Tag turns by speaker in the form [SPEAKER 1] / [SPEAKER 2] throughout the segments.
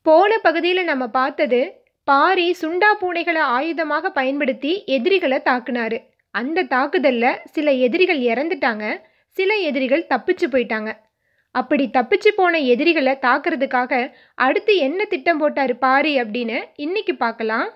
[SPEAKER 1] போன பகுதியில் நம்ம பார்த்தது, பாரி சுண்டா பூனைகளை ஆயுதமாக பயன்படுத்தி எதிரிகளை தாக்குனாரு. அந்த தாக்குதலில் சில எதிரிகள் இறந்துட்டாங்க, சில எதிரிகள் தப்பிச்சு போயிட்டாங்க. அப்படி தப்பிச்சு போன எதிரிகளை தாக்குறதுக்காக அடுத்து என்ன திட்டம் போட்டார் பாரி அப்படின்னு இன்னைக்கு பார்க்கலாம்.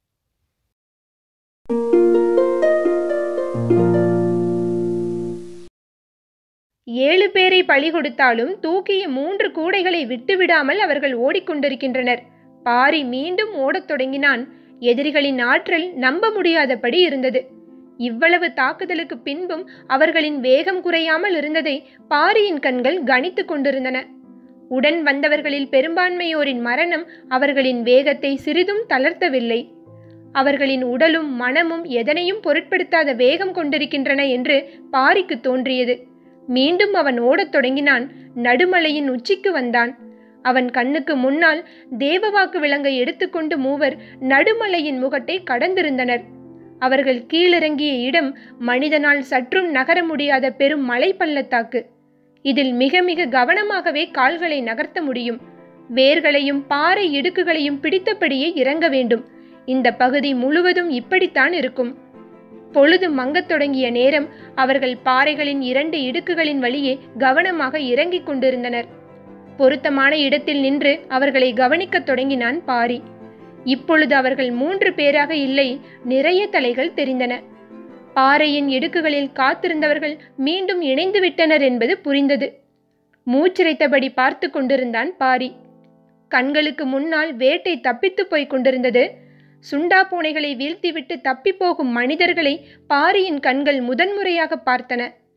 [SPEAKER 1] ஏழு பேரை பலி கொடுத்தாலும் தூக்கிய 3 கூடைகளை விட்டுவிடாமல் அவர்கள் ஓடிக்கொண்டிருக்கின்றனர். பாரி மீண்டும் ஓடத் தொடங்கினான். எதிரிகளின் ஆற்றல் நம்ப முடியாதபடி இருந்தது. இவ்வளவு தாக்குதலுக்கு பின்பும் அவர்களின் வேகம் குறையாமல் இருந்ததை பாரியின் கண்கள் கணித்து கொண்டிருந்தன. உடன் வந்தவர்களில் பெரும்பான்மையோரின் மரணம் அவர்களின் வேகத்தை சிறிதும் தளர்த்தவில்லை. அவர்களின் உடலும் மனமும் எதனையும் பொருட்படுத்தாத வேகம் கொண்டிருக்கின்றன என்று பாரிக்கு தோன்றியது. மீண்டும் அவன் ஓடத் தொடங்கினான். நடுமலையின் உச்சிக்கு வந்தான். அவன் கண்ணுக்கு முன்னால் தேவவாக்கு விலங்கை எடுத்துக்கொண்டு மூவர் நடுமலையின் முகட்டை கடந்திருந்தனர். அவர்கள் கீழிறங்கிய இடம் மனிதனால் சற்றும் நகர முடியாத பெரும் மலை பள்ளத்தாக்கு. இதில் மிக மிக கவனமாகவே கால்களை நகர்த்த முடியும். வேர்களையும் பாறை இடுக்குகளையும் பிடித்தபடியே இறங்க வேண்டும். இந்த பகுதி முழுவதும் இப்படித்தான் இருக்கும். பொழுது மங்கத் தொடங்கிய நேரம் அவர்கள் பாறைகளின் 2 இடுக்குகளின் வழியே கவனமாக இறங்கிக் கொண்டிருந்தனர். பொருத்தமான இடத்தில் நின்று அவர்களை கவனிக்கத் தொடங்கினான் பாரி. இப்பொழுது அவர்கள் 3 பேராக இல்லை, நிறைய தலைகள் தெரிந்தன. பாறையின் இடுக்குகளில் காத்திருந்தவர்கள் மீண்டும் இணைந்து விட்டனர் என்பது புரிந்தது. மூச்சிரைத்தபடி பார்த்து கொண்டிருந்தான் பாரி. கண்களுக்கு முன்னால் வேட்டை தப்பித்து போய் கொண்டிருந்தது. சுண்டா பூனைகளை வீழ்த்திவிட்டு தப்பி போகும் மனிதர்களை பாரியின் கண்கள் முதன்முறையாக பார்த்தன.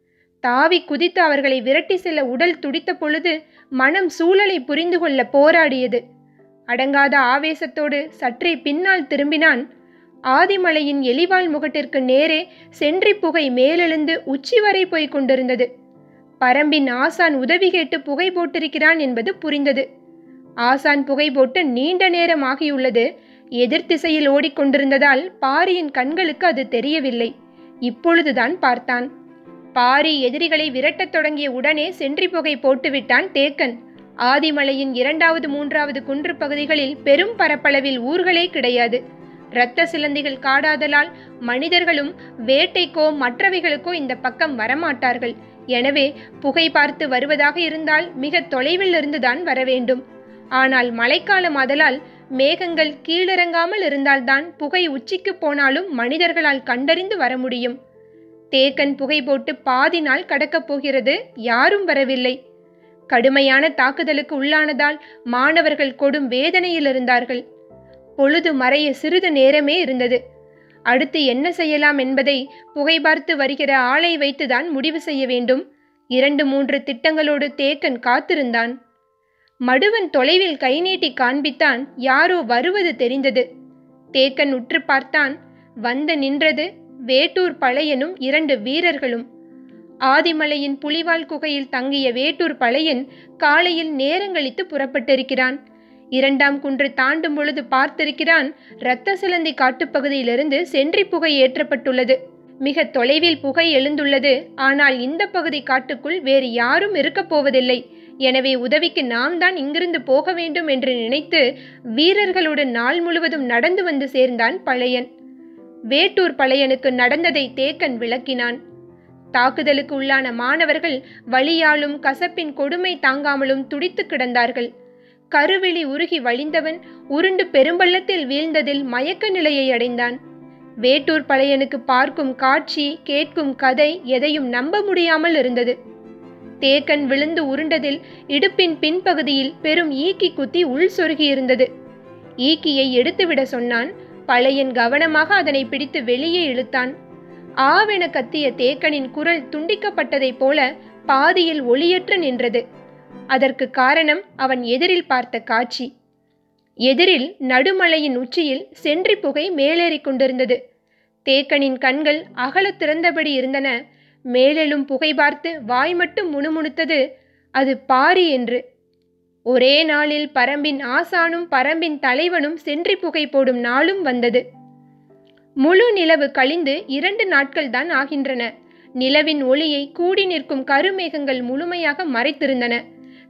[SPEAKER 1] தாவி குதித்து அவர்களை விரட்டி செல்ல உடல் துடித்த பொழுது மனம் சூழலை புரிந்து கொள்ள போராடியது. அடங்காத ஆவேசத்தோடு சற்றே பின்னால் திரும்பினான். ஆதிமலையின் எலிவால் முகட்டிற்கு நேரே சென்றி புகை மேலெழுந்து உச்சி வரை போய் கொண்டிருந்தது. பரம்பின் ஆசான் உதவி கேட்டு புகை போட்டிருக்கிறான் என்பது புரிந்தது. ஆசான் புகை போட்டு நீண்ட நேரம் ஆகியுள்ளது. எதிர் திசையில் ஓடிக்கொண்டிருந்ததால் பாரியின் கண்களுக்கு அது தெரியவில்லை. இப்பொழுதுதான் பார்த்தான். பாரி எதிரிகளை விரட்டத் தொடங்கிய உடனே சென்றி புகை போட்டுவிட்டான் தேக்கன். ஆதிமலையின் 2வது 3வது குன்று பகுதிகளில் பெரும் பரப்பளவில் ஊர்களே கிடையாது. இரத்த சிலந்திகள் காடாதலால் மனிதர்களும் வேட்டைக்கோ மற்றவைகளுக்கோ இந்த பக்கம் வரமாட்டார்கள். எனவே புகை பார்த்து வருவதாக இருந்தால் மிக தொலைவில் இருந்துதான் வர வேண்டும். ஆனால் மழைக்காலம் ஆதலால் மேகங்கள் கீழிறங்காமல் இருந்தால்தான் புகை உச்சிக்கு போனாலும் மனிதர்களால் கண்டறிந்து வர முடியும். தேக்கன் புகை போட்டு பாதி நாள் கடக்கப் போகிறது, யாரும் வரவில்லை. கடுமையான தாக்குதலுக்கு உள்ளானதால் மாணவர்கள் கொடும் வேதனையில் இருந்தார்கள். பொழுது மறைய சிறிது நேரமே இருந்தது. அடுத்து என்ன செய்யலாம் என்பதை புகை பார்த்து வருகிற ஆளை வைத்துதான் முடிவு செய்ய வேண்டும். 2-3 திட்டங்களோடு தேக்கன் காத்திருந்தான். மடுவன் தொலைவில் கை நீட்டி காண்பித்தான். யாரோ வருவது தெரிந்தது. தேக்கன் உற்று பார்த்தான். வந்து நின்றது வேட்டூர் பழையனும் 2 வீரர்களும். ஆதிமலையின் புலிவால் குகையில் தங்கிய வேட்டூர் பழையன் காலையில் நேரங்களித்து புறப்பட்டிருக்கிறான். 2ஆம் குன்று தாண்டும் பொழுது பார்த்திருக்கிறான். இரத்த சிலந்தி காட்டுப்பகுதியிலிருந்து சென்றி புகை ஏற்றப்பட்டுள்ளது. மிக தொலைவில் புகை எழுந்துள்ளது. ஆனால் இந்த பகுதி காட்டுக்குள் வேறு யாரும் இருக்கப் போவதில்லை. எனவே உதவிக்கு நாம் தான் இங்கிருந்து போக வேண்டும் என்று நினைத்து வீரர்களுடன் நாள் முழுவதும் நடந்து வந்து சேர்ந்தான் பழையன். வேட்டூர் பழையனுக்கு நடந்ததை தேக்கன் விளக்கினான். தாக்குதலுக்கு உள்ளான மாணவர்கள் வலியாலும் கசப்பின் கொடுமை தாங்காமலும் துடித்து கிடந்தார்கள். கருவிழி உருகி வழிந்தவன் உருண்டு பெரும்பள்ளத்தில் வீழ்ந்ததில் மயக்க நிலையை அடைந்தான். வேட்டூர் பழையனுக்கு பார்க்கும் காட்சி, கேட்கும் கதை எதையும் நம்ப முடியாமல் இருந்தது. தேக்கன் விழுந்து உருண்டதில் இடுப்பின் பின்பகுதியில் பெரும் ஈக்கி குத்தி உள் சொருகி இருந்தது. ஈக்கியை எடுத்துவிட சொன்னான். பழையன் கவனமாக அதனை பிடித்து வெளியே இழுத்தான். ஆவென கத்திய தேக்கனின் குரல் துண்டிக்கப்பட்டதைப் போல பாதியில் ஒளியற்று நின்றது. அதற்கு காரணம் அவன் எதிரில் பார்த்த காட்சி. எதிரில் நடுமலையின் உச்சியில் சென்றி புகை மேலேறி கொண்டிருந்தது. தேக்கனின் கண்கள் அகல திறந்தபடி இருந்தன. மேலெழும் புகை பார்த்து வாய் மட்டும் முணுமுணுத்தது. அது பாரி என்று. ஒரே நாளில் பரம்பின் ஆசானும் பரம்பின் தலைவனும் சென்றி புகை போடும் நாளும் வந்தது. முழு நிலவு கழிந்து 2 நாட்கள் தான் ஆகின்றன. நிலவின் ஒளியை கூடி நிற்கும் கருமேகங்கள் முழுமையாக மறைத்திருந்தன.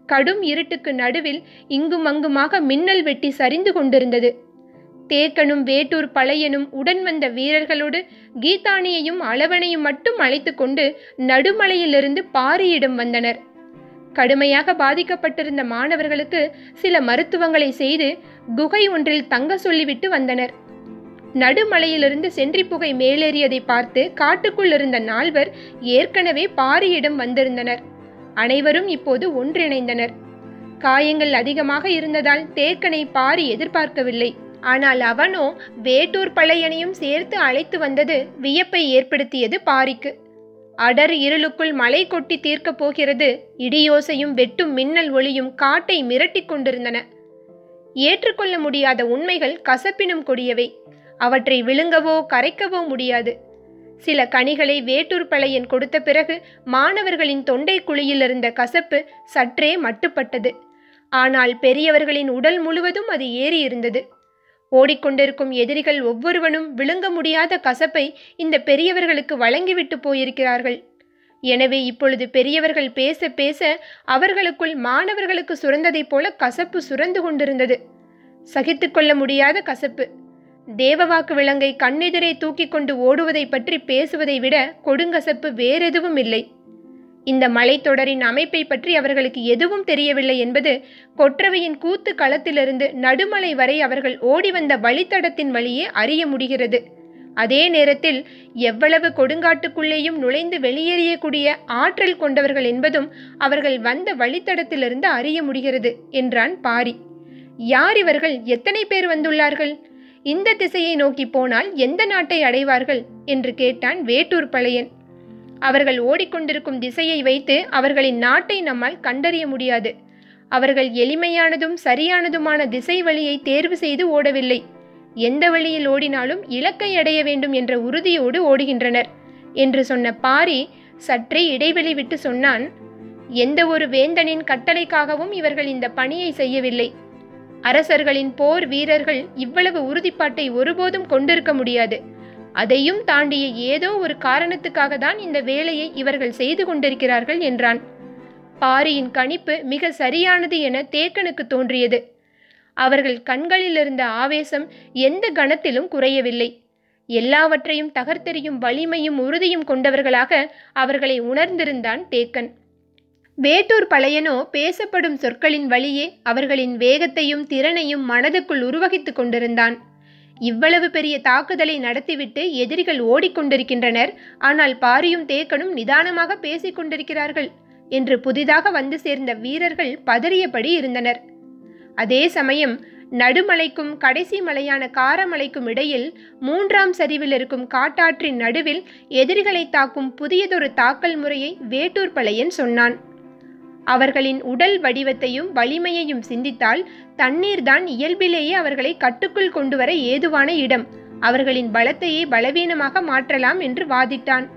[SPEAKER 1] கடும் இருட்டுக்கு நடுவில் இங்கும் அங்குமாக மின்னல் வெட்டி சரிந்து கொண்டிருந்தது. தேக்கனும் வேட்டூர் பழையனும் உடன் வந்த வீரர்களோடு கீதானியையும் அளவனையும் மட்டும் அழைத்து கொண்டு நடுமலையிலிருந்து பாரியிடம் வந்தனர். கடுமையாக பாதிக்கப்பட்டிருந்த மாணவர்களுக்கு சில மருத்துவங்களை செய்து குகை ஒன்றில் தங்க சொல்லிவிட்டு வந்தனர். நடுமலையிலிருந்து சென்றி புகை மேலேறியதை பார்த்து காட்டுக்குள் இருந்த 4 ஏற்கனவே பாரியிடம் வந்திருந்தனர். அனைவரும் இப்போது ஒன்றிணைந்தனர். காயங்கள் அதிகமாக இருந்ததால் தேக்கனை பாரி எதிர்பார்க்கவில்லை. ஆனால் அவனோ வேட்டூர் பழையனையும் சேர்த்து அழைத்து வந்தது வியப்பை ஏற்படுத்தியது பாரிக்கு. அடர் இருளுக்குள் மலை கொட்டி தீர்க்கப் போகிறது. இடியோசையும் வெட்டும் மின்னல் ஒளியும் காட்டை மிரட்டி கொண்டிருந்தன. ஏற்றுக்கொள்ள முடியாத உண்மைகள் கசப்பினும் கொடியவை. அவற்றை விழுங்கவோ கரைக்கவோ முடியாது. சில கனிகளை வேட்டூர் பழையன் கொடுத்த பிறகு மாணவர்களின் தொண்டை குழியில் இருந்த கசப்பு சற்றே மட்டுப்பட்டது. ஆனால் பெரியவர்களின் உடல் முழுவதும் அது ஏறி இருந்தது. ஓடிக்கொண்டிருக்கும் எதிரிகள் ஒவ்வொருவனும் விழுங்க முடியாத கசப்பை இந்த பெரியவர்களுக்கு வழங்கிவிட்டு போயிருக்கிறார்கள். எனவே இப்பொழுது பெரியவர்கள் பேச பேச அவர்களுக்குள் மாணவர்களுக்கு சுரந்ததைப் போல கசப்பு சுரந்து கொண்டிருந்தது. சகித்து கொள்ள முடியாத கசப்பு. தேவவாக்கு விலங்கை கண்ணெதிரே தூக்கி கொண்டு ஓடுவதை பற்றி பேசுவதை விட கொடுங்கசப்பு வேறெதுவும் இல்லை. இந்த மலைத்தொடரின் அமைப்பை பற்றி அவர்களுக்கு எதுவும் தெரியவில்லை என்பது கொற்றவையின் கூத்து களத்திலிருந்து நடுமலை வரை அவர்கள் ஓடி வந்த வழித்தடத்தின் வழியே அறிய முடிகிறது. அதே நேரத்தில் எவ்வளவு கொடுங்காட்டுக்குள்ளேயும் நுழைந்து வெளியேறியக்கூடிய ஆற்றல் கொண்டவர்கள் என்பதும் அவர்கள் வந்த வழித்தடத்திலிருந்து அறிய முடிகிறது என்றான் பாரி. யார் இவர்கள்? எத்தனை பேர் வந்துள்ளார்கள்? இந்த திசையை நோக்கி போனால் எந்த நாட்டை அடைவார்கள் என்று கேட்டான் வேட்டூர் பழையன். அவர்கள் ஓடிக்கொண்டிருக்கும் திசையை வைத்து அவர்களின் நாட்டை நம்மால் கண்டறிய முடியாது. அவர்கள் எளிமையானதும் சரியானதுமான திசை வழியை தேர்வு செய்து ஓடவில்லை. எந்த வழியில் ஓடினாலும் இலக்கை அடைய வேண்டும் என்ற உறுதியோடு ஓடுகின்றனர் என்று சொன்ன பாரி சற்றே இடைவெளி விட்டு சொன்னான். எந்த ஒரு வேந்தனின் கட்டளைக்காகவும் இவர்கள் இந்த பணியை செய்யவில்லை. அரசர்களின் போர் வீரர்கள் இவ்வளவு உறுதிப்பாட்டை ஒருபோதும் கொண்டிருக்க முடியாது. அதையும் தாண்டிய ஏதோ ஒரு காரணத்துக்காக தான் இந்த வேலையை இவர்கள் செய்து கொண்டிருக்கிறார்கள் என்றான். பாரியின் கணிப்பு மிக சரியானது என தேக்கனுக்கு தோன்றியது. அவர்கள் கண்களில் இருந்த ஆவேசம் எந்த கணத்திலும் குறையவில்லை. எல்லாவற்றையும் தகர்த்தெறியும் வலிமையும் உறுதியும் கொண்டவர்களாக அவர்களை உணர்ந்திருந்தான் தேக்கன். வேட்டூர் பழையனோ பேசப்படும் சொற்களின் வழியே அவர்களின் வேகத்தையும் திறனையும் மனதுக்குள் உருவகித்து கொண்டிருந்தான். இவ்வளவு பெரிய தாக்குதலை நடத்திவிட்டு எதிரிகள் ஓடிக்கொண்டிருக்கின்றனர். ஆனால் பாரியும் தேக்கனும் நிதானமாக பேசிக் கொண்டிருக்கிறார்கள் என்று புதிதாக வந்து சேர்ந்த வீரர்கள் பதறியபடி இருந்தனர். அதே சமயம் நடுமலைக்கும் கடைசி மலையான காரமலைக்கும் இடையில் 3ஆம் சரிவில் இருக்கும் காட்டாற்றின் நடுவில் எதிரிகளை தாக்கும் புதியதொரு தாக்கல் முறையை வேட்டூர் பழையன் சொன்னான். அவர்களின் உடல் வடிவத்தையும் வலிமையையும் சிந்தித்தால் தண்ணீர்தான் இயல்பிலேயே அவர்களை கட்டுக்குள் கொண்டு வர ஏதுவான இடம். அவர்களின் பலத்தையே பலவீனமாக மாற்றலாம் என்று வாதிட்டான்.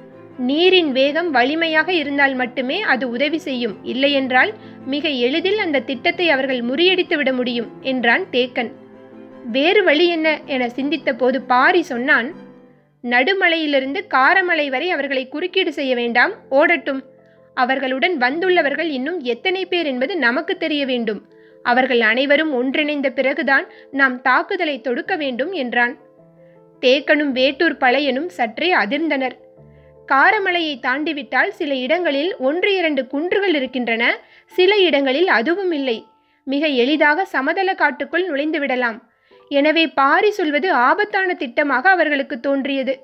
[SPEAKER 1] நீரின் வேகம் வலிமையாக இருந்தால் மட்டுமே அது உதவி செய்யும். இல்லையென்றால் மிக எளிதில் அந்த திட்டத்தை அவர்கள் முறியடித்து விட முடியும் என்றான் தேக்கன். வேறு வழி என்ன என சிந்தித்த போது பாரி சொன்னான். நடுமலையிலிருந்து காரமலை வரை அவர்களை குறுக்கீடு செய்ய வேண்டாம், ஓடட்டும். அவர்களுடன் வந்துள்ளவர்கள் இன்னும் எத்தனை பேர் என்பது நமக்கு தெரிய வேண்டும். அவர்கள் அனைவரும் ஒன்றிணைந்த பிறகுதான் நாம் தாக்குதலை தொடுக்க வேண்டும் என்றான். தேக்கனும் வேட்டூர் பழையனும் சற்றே அதிர்ந்தனர். காரமலையை தாண்டிவிட்டால் சில இடங்களில் 1-2 குன்றுகள் இருக்கின்றன. சில இடங்களில் அதுவும் இல்லை. மிக எளிதாக சமதள காட்டுக்குள் நுழைந்து விடலாம். எனவே பாரி சொல்வது ஆபத்தான திட்டமாக அவர்களுக்கு தோன்றியது.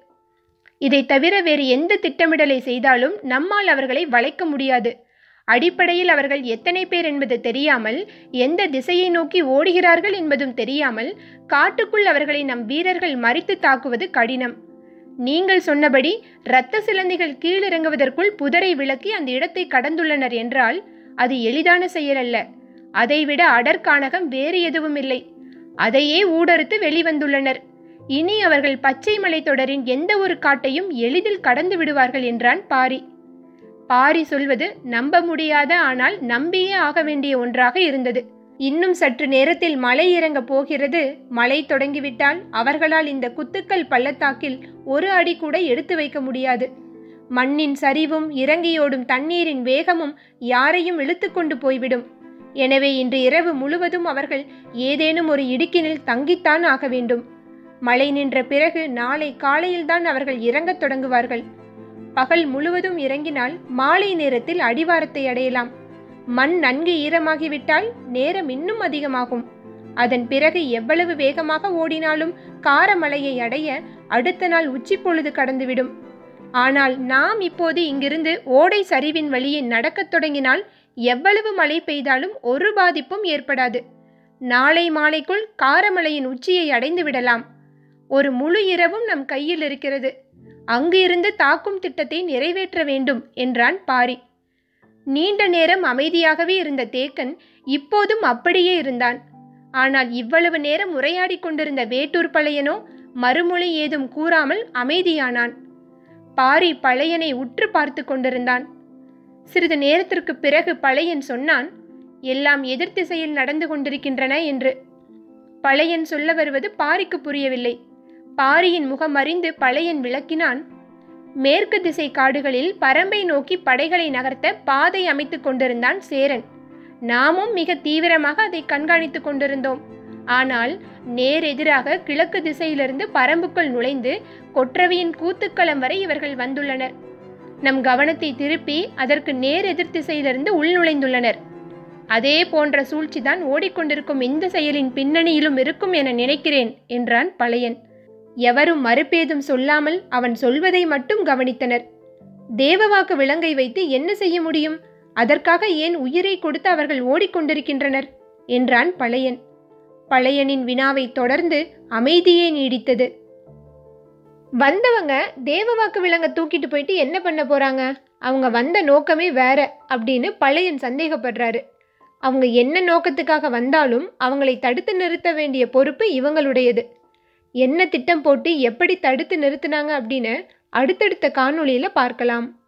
[SPEAKER 1] இதை தவிர வேறு எந்த திட்டமிடலை செய்தாலும் நம்மால் அவர்களை வளைக்க முடியாது. அடிப்படையில் அவர்கள் எத்தனை பேர் என்பது தெரியாமல், எந்த திசையை நோக்கி ஓடுகிறார்கள் என்பதும் தெரியாமல் காட்டுக்குள் அவர்களை நம் வீரர்கள் மறித்து தாக்குவது கடினம். நீங்கள் சொன்னபடி இரத்த சிலந்திகள் கீழிறங்குவதற்குள் புதரை விலக்கி அந்த இடத்தை கடந்துள்ளனர் என்றால் அது எளிதான செயல் அல்ல. அதைவிட அடற்கானகம் வேறு எதுவும் இல்லை. அதையே ஊடறுத்து வெளிவந்துள்ளனர். இனி அவர்கள் பச்சை மலை தொடரின் எந்த ஒரு காட்டையும் எளிதில் கடந்து விடுவார்கள் என்றான் பாரி. பாரி சொல்வது நம்ப முடியாத, ஆனால் நம்பியே ஆக வேண்டிய ஒன்றாக இருந்தது. இன்னும் சற்று நேரத்தில் மலை இறங்க போகிறது. மழை தொடங்கிவிட்டால் அவர்களால் இந்த குத்துக்கல் பள்ளத்தாக்கில் ஒரு அடி கூட எடுத்து வைக்க முடியாது. மண்ணின் சரிவும் இறங்கியோடும் தண்ணீரின் வேகமும் யாரையும் இழுத்து கொண்டு போய்விடும். எனவே இன்று இரவு முழுவதும் அவர்கள் ஏதேனும் ஒரு இடுக்கினில் தங்கித்தான் ஆக வேண்டும். மழை நின்ற பிறகு நாளை காலையில்தான் அவர்கள் இறங்கத் தொடங்குவார்கள். பகல் முழுவதும் இறங்கினால் மாலை நேரத்தில் அடிவாரத்தை அடையலாம். மண் நன்கு ஈரமாகிவிட்டால் நேரம் இன்னும் அதிகமாகும். அதன் பிறகு எவ்வளவு வேகமாக ஓடினாலும் காரமலையை அடைய அடுத்த நாள் உச்சி பொழுது கடந்துவிடும். ஆனால் நாம் இப்போது இங்கிருந்து ஓடை சரிவின் வழியே நடக்கத் தொடங்கினால் எவ்வளவு மழை பெய்தாலும் ஒரு பாதிப்பும் ஏற்படாது. நாளை மாலைக்குள் காரமலையின் உச்சியை அடைந்து விடலாம். ஒரு முழு இரவும் நம் கையில் இருக்கிறது. அங்கு இருந்து தாக்கும் திட்டத்தை நிறைவேற்ற வேண்டும் என்றான் பாரி. நீண்ட நேரம் அமைதியாகவே இருந்த தேக்கன் இப்போதும் அப்படியே இருந்தான். ஆனால் இவ்வளவு நேரம் உரையாடி கொண்டிருந்த வேட்டூர் பழையனோ மறுமொழி ஏதும் கூறாமல் அமைதியானான். பாரி பழையனை உற்று பார்த்து கொண்டிருந்தான். சிறிது நேரத்திற்கு பிறகு பழையன் சொன்னான், எல்லாம் எதிர் திசையில் நடந்து கொண்டிருக்கின்றன என்று. பழையன் சொல்ல வருவது பாரிக்கு புரியவில்லை. பாரியின் முகம் அறிந்து பழையன் விளக்கினான். மேற்கு திசை காடுகளில் பரம்பை நோக்கி படைகளை நகர்த்த பாதை அமைத்து கொண்டிருந்தான் சேரன். நாமும் மிக தீவிரமாக அதை கண்காணித்து கொண்டிருந்தோம். ஆனால் நேர் எதிராக கிழக்கு திசையிலிருந்து பரம்புக்குள் நுழைந்து கொற்றவையின் கூத்துக்களம் வரை இவர்கள் வந்துள்ளனர். நம் கவனத்தை திருப்பி அதற்கு நேர் எதிர் திசையிலிருந்து உள் நுழைந்துள்ளனர். அதே போன்ற சூழ்ச்சிதான் ஓடிக்கொண்டிருக்கும் இந்த செயலின் பின்னணியிலும் இருக்கும் என நினைக்கிறேன் என்றான் பழையன். எவரும் மறுபேதும் சொல்லாமல் அவன் சொல்வதை மட்டும் கவனித்தனர். தேவவாக்கு விலங்கை வைத்து என்ன செய்ய முடியும்? அதற்காக ஏன் உயிரை கொடுத்து அவர்கள் ஓடிக்கொண்டிருக்கின்றனர் என்றான் பழையன். பழையனின் வினாவை தொடர்ந்து அமைதியே நீடித்தது. வந்தவங்க தேவவாக்கு விலங்க தூக்கிட்டு போயிட்டு என்ன பண்ண போறாங்க? அவங்க வந்த நோக்கமே வேற அப்படின்னு பழையன் சந்தேகப்படுறாரு. அவங்க என்ன நோக்கத்துக்காக வந்தாலும் அவங்களை தடுத்து நிறுத்த வேண்டிய பொறுப்பு இவங்களுடையது. என்ன திட்டம் போட்டு எப்படி தடுத்து நிறுத்தினாங்க அப்படின்னு அடுத்தடுத்த காணொளியில பார்க்கலாம்.